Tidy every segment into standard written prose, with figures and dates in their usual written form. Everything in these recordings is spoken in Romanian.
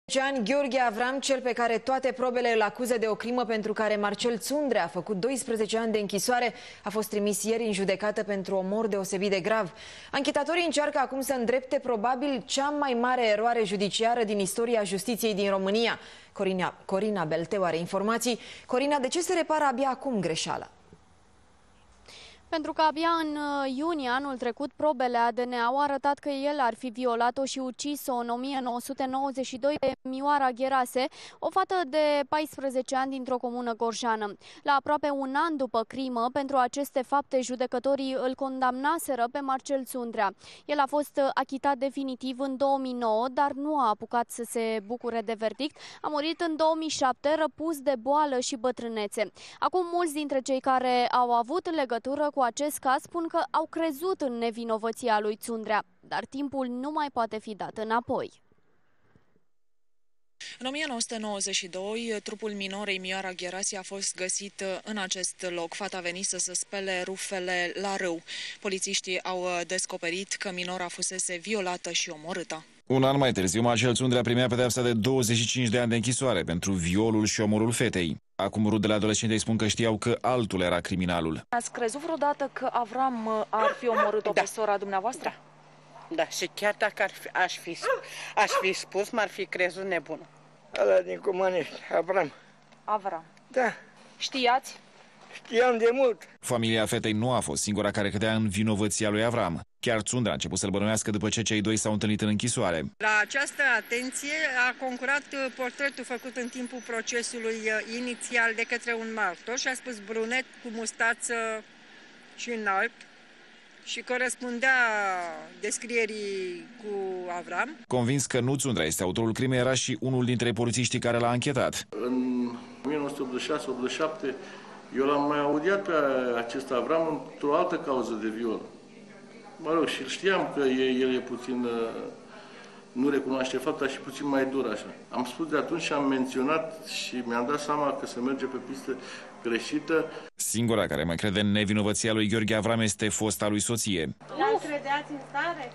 Ani, Gheorghe Avram, cel pe care toate probele îl acuză de o crimă pentru care Marcel Țundrea a făcut 12 ani de închisoare, a fost trimis ieri în judecată pentru omor deosebit de grav. Anchetatorii încearcă acum să îndrepte probabil cea mai mare eroare judiciară din istoria justiției din România. Corina Belteu are informații. Corina, de ce se repară abia acum greșeala? Pentru că abia în iunie anul trecut probele ADN au arătat că el ar fi violat-o și ucis-o în 1992 pe Mioara Gherase, o fată de 14 ani dintr-o comună gorjană. La aproape un an după crimă, pentru aceste fapte, judecătorii îl condamnaseră pe Marcel Țundrea. El a fost achitat definitiv în 2009, dar nu a apucat să se bucure de verdict. A murit în 2007, răpus de boală și bătrânețe. Acum, mulți dintre cei care au avut legătură cu acest caz spun că au crezut în nevinovăția lui Țundrea, dar timpul nu mai poate fi dat înapoi. În 1992, trupul minorei Mioara Gherase a fost găsit în acest loc. Fata venise să spele rufele la râu. Polițiștii au descoperit că minora fusese violată și omorâtă. Un an mai târziu, Marcel Țundrea primea pedeapsa de 25 de ani de închisoare pentru violul și omorul fetei. Acum rudele adolescentei spun că știau că altul era criminalul. Ați crezut vreodată că Avram ar fi omorât-o pe sora dumneavoastră? Da, și chiar dacă aș fi spus, m-ar fi crezut nebună. Ăla din Comănești, Avram. Avram. Da. Știați? Știam de mult. Familia fetei nu a fost singura care credea în vinovăția lui Avram. Chiar Țundrea a început să-l bănuiască după ce cei doi s-au întâlnit în închisoare. La această atenție a concurat portretul făcut în timpul procesului inițial de către un martor și a spus brunet cu mustață și înalt și corespundea descrierii cu Avram. Convins că nu Țundrea este autorul crimei, era și unul dintre polițiștii care l-a anchetat. În 1986-87 eu l-am mai audiat pe acest Avram într-o altă cauză de viol. Mă rog, și știam că el e puțin, nu recunoaște fapta și puțin mai dur așa. Am spus de atunci și am menționat și mi-am dat seama că se merge pe pistă greșită. Singura care mai crede în nevinovăția lui Gheorghe Avram este fosta lui soție. Nu credeați în stare?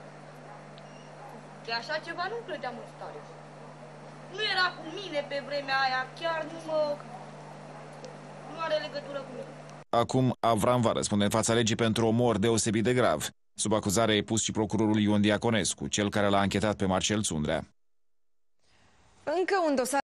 De așa ceva nu credeam în stare. Nu era cu mine pe vremea aia, chiar nu are legătură cu mine. Acum Avram va răspunde în fața legii pentru omor deosebit de grav. Sub acuzare e pus și procurorul Ion Diaconescu, cel care l-a anchetat pe Marcel Țundrea. Încă un dosar